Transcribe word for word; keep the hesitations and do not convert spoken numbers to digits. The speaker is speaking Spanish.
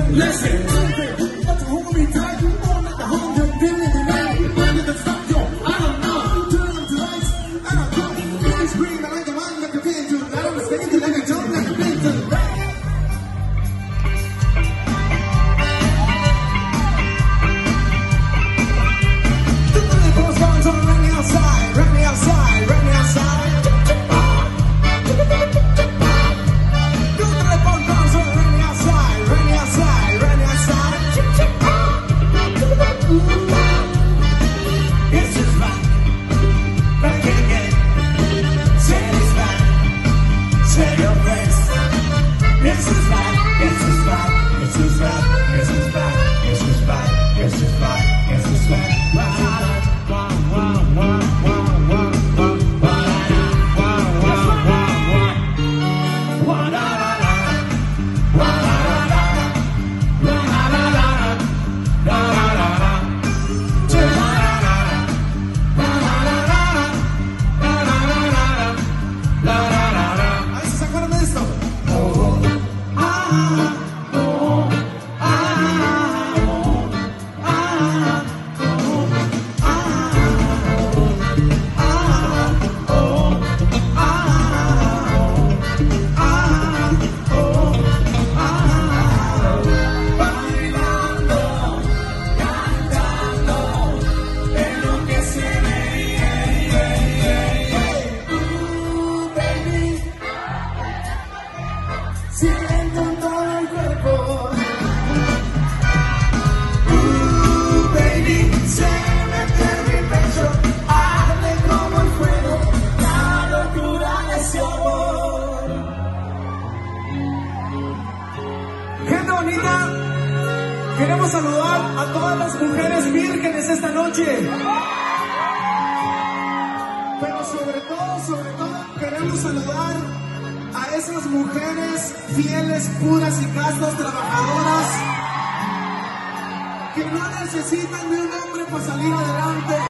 Listen, but the whole me tight, you won't let the home get big in the night. You find it to stop, yo, I don't know. Turn them to ice, and I come. You scream, I like the man that can fit into. I don't respect it, like a jump, like a big to the right. Siento todo el cuerpo. Uh, baby, se mete en mi pecho, arde como el fuego, la locura de ese amor. Gente bonita, queremos saludar a todas las mujeres vírgenes esta noche. Pero sobre todo, sobre todo, queremos saludar a esas mujeres fieles, puras y castas, trabajadoras, que no necesitan de un hombre para salir adelante.